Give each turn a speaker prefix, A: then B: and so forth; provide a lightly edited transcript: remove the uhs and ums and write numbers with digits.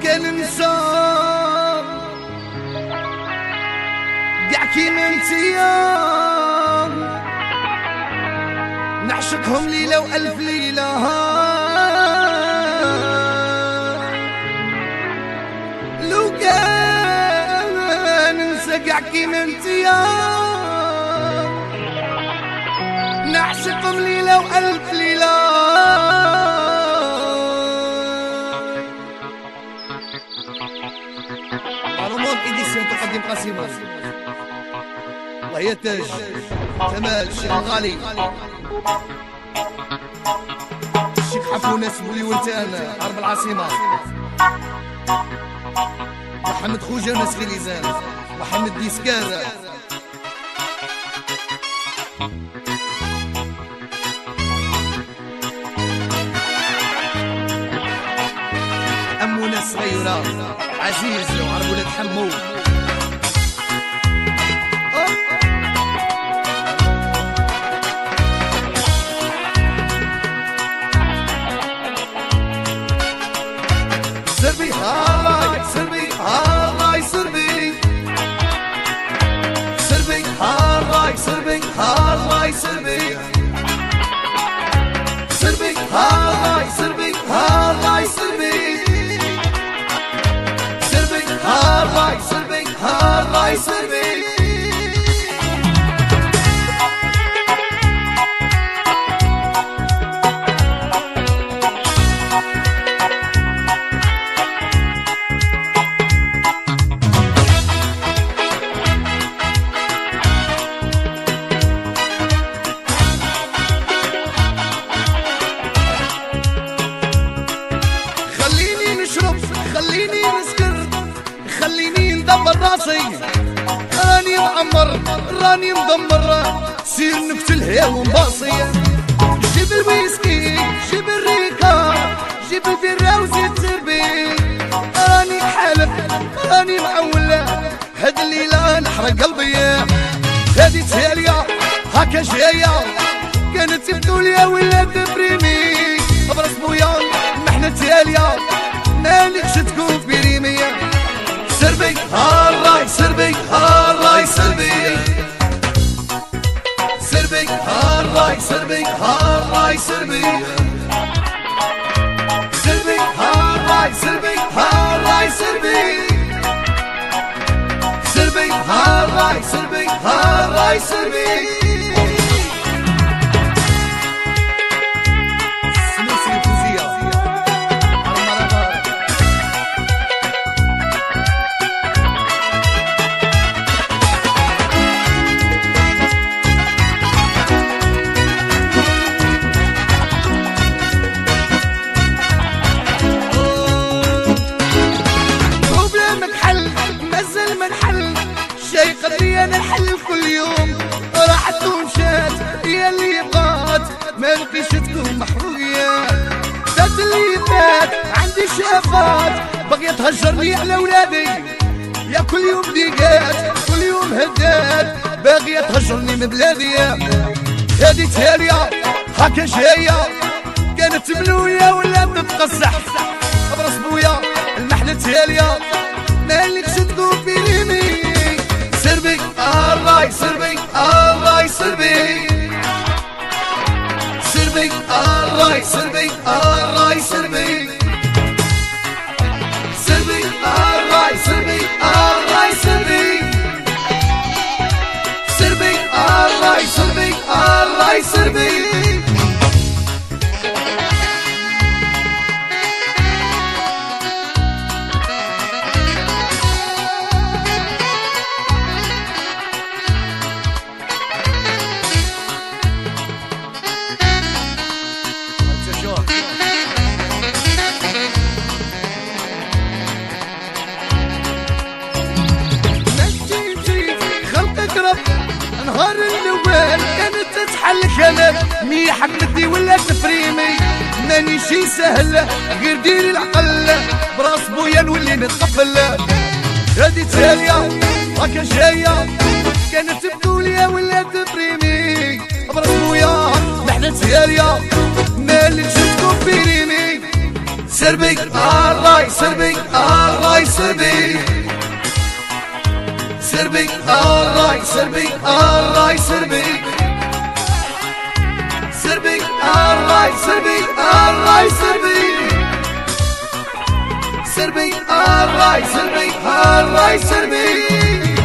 A: كان نسام قاع كيما انتيا نعشقهم ليلة وألف ليلة لو كان ننسى قاع كيما انتيا نعشقهم ليلة وألف ليلة. رمضان إديسيون تقدم قسيمة الله يتاج جمال الشيخ الغالي الشيخ حفونة سبولي ونتان عرب العاصمة محمد خوجة ناس غليزان محمد ديسكار أمونا الصغيرة عزيز وعرب ولاد حمو سربي هاي سربي هاي سربي سربي هاي سربي هاي سربي سربي هاي سربي هاي سربي سربي هاي سربي هاي سربي خليني نسكر خليني ندبر راسي راني معمر راني مدمر سير نقتلها ونباصي جيب الويسكي جيب الريكا جيب البيرة وزيد تربي راني حالف راني معولة هاد الليلة نحرق قلبي هادي تالية هكا جاية كانت تبدوليا ولا تبريمي براس بويا محنا تالية مالك شتكون في ريمية سربي هاي سربي هاي سربي سربي هاي سربي هاي سربي سربي هاي سربي هاي سربي سربي هاي سربي هاي سربي شي قدري انا نحل كل يوم راحت ومشات هي اللي بغات ما بقيش تكون محروقية فات اللي فات عندي شافات باغية تهجرني على ولادي يا كل يوم ديقات كل يوم هدات باغية تهجرني من بلادي هادي تالية هكا جاية كانت ملوية ولا تتقصح براس بويا المحنة تالية مالكش تكون في ريمي سربي الله سربي الله سربي سربي الله سربي الله سربي سربي الله سربي الله سربي سربي الله سربي الله سربي نهار الاول كانت تتحل كلام مي حمدتي ولا تفريمي ماني شي سهل غير ديري العقل براس بويا نولي نتقبل هادي تالية هكا جاية كانت تبدوليا ولا تفريمي براس بويا محنا تالية مالك شفتو في ريمي سربي الله سربي الله سربي سربي الله سربي الله سربي سربي الله سربي الله سربي سربي الله سربي الله سربي